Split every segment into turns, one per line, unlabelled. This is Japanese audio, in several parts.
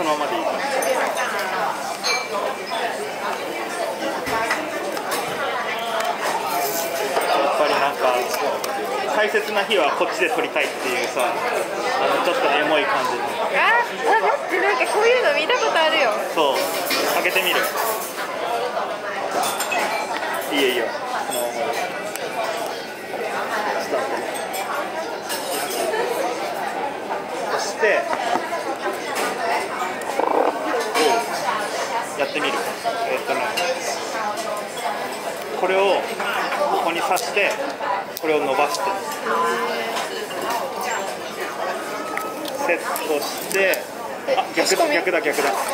のままでいい。やっぱりなんか大切な日はこっちで撮りたいっていうさ、ちょっとエモい感じの。
待って、なんかこういうの見たことあるよ。
そう、開けてみる。いいよいいよ。そしてやってみる。これをここに刺してこれを伸ばしてセットして、あ、逆だ。こ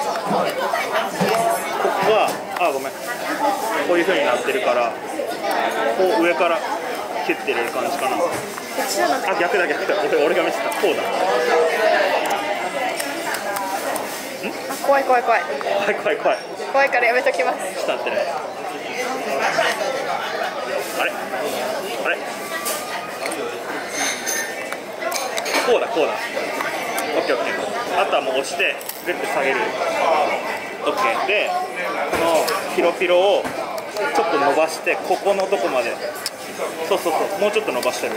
こはごめん、こういう風になってるからこう上からキュッて入れる感じかな。あ、逆だ俺が見せた。こうだ。
怖いからやめときます。
ちょっと待ってね。あれこうだ。オッケー。あとはもう押してグッて下げる。オッケーで、このピロピロをちょっと伸ばして、ここのとこまで。そう、もうちょっと伸ばしてる。伸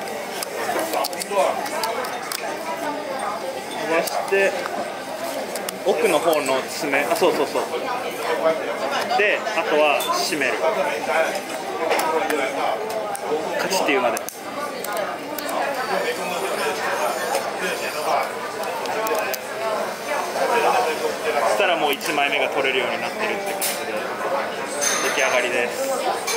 ばして奥の方の爪、そうで、あとは締める。カチっていうまで。そしたらもう1枚目が取れるようになってるって感じで出来上がりです。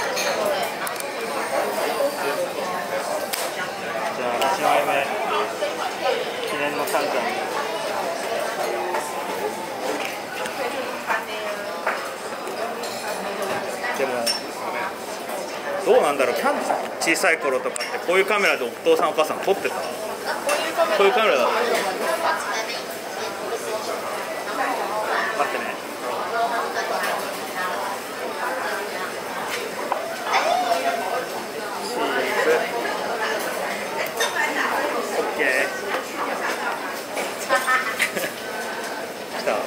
じゃあ1枚目記念のタンちゃん。でもどうなんだろう、キャン小さい頃とかってこういうカメラでお父さんお母さん撮ってた？こういうカメラだった。待ってね。チーズ OK 来た。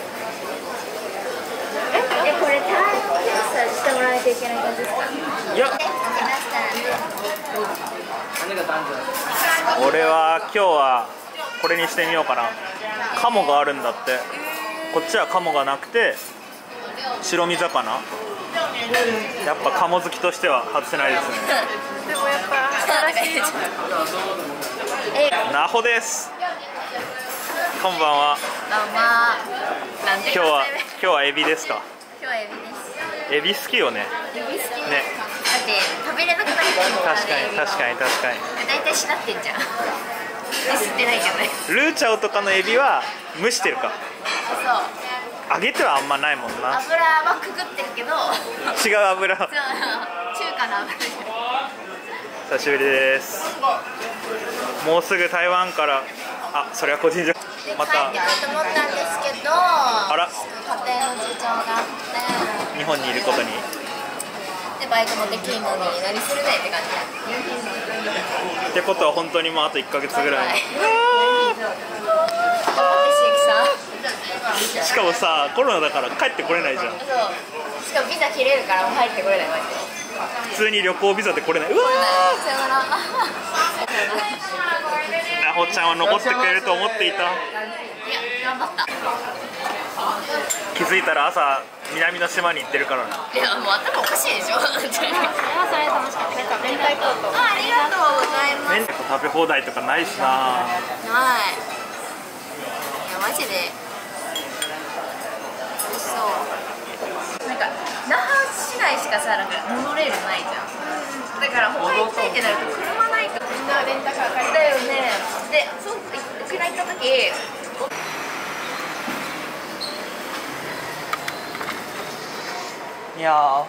これタイムしてもらわないといけない感じですか？
いや、俺は今日はこれにしてみようかな。カモがあるんだって。こっちはカモがなくて白身魚。やっぱカモ好きとしては外せないですね。
でもやっぱ新しいの。
ナホです。こんばんは。今日はエビですか？
今日はエビです。
エビ好きよね。
エビ好き
ね。
だって食べれなくなっちゃうからね。
確かに。
大体しなってんじゃん。吸ってないけどね。
ルーチャオとかのエビは蒸してるか。
そう。
揚げてはあんまないもんな。
油はくぐってるけど。
違う油。
そう、中華の油。
久しぶりです。もうすぐ台湾から。それは個人情報。また
帰ってこようと思ったんですけど、
あら、
家庭の事情があって
日本にいることに。
でバイトもできんのに何するねって感じ。
ってことは本当にもうあと1ヶ月ぐらい。しかもさ、コロナだから帰ってこれないじゃん。
そう。しかもビザ切れるからもう入ってこれないマジで。
普通に旅行ビザで来れない。うわー。
さよなら。
なほちゃんは残ってくれると思っていた。
いや、頑張った。
気づいたら朝南の島に行ってるからな。
いや、もう頭おかしいでしょ。それ楽しかった。明太子と。ありがとうございます。
明太子食べ放題とかないしな。
ない。いや、マジで。美味しそう。なんか那覇市内しかさ、なんかモノレールないじゃん。だから他行きたいってなると車ないとみんなレンタカー借りたよね。で、そう沖縄行った時。
你好。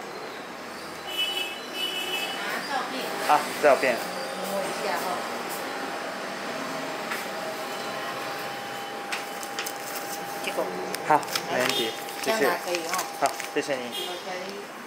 照片。
结果。
好，没问题，谢谢。
可以哦。
好，谢谢你。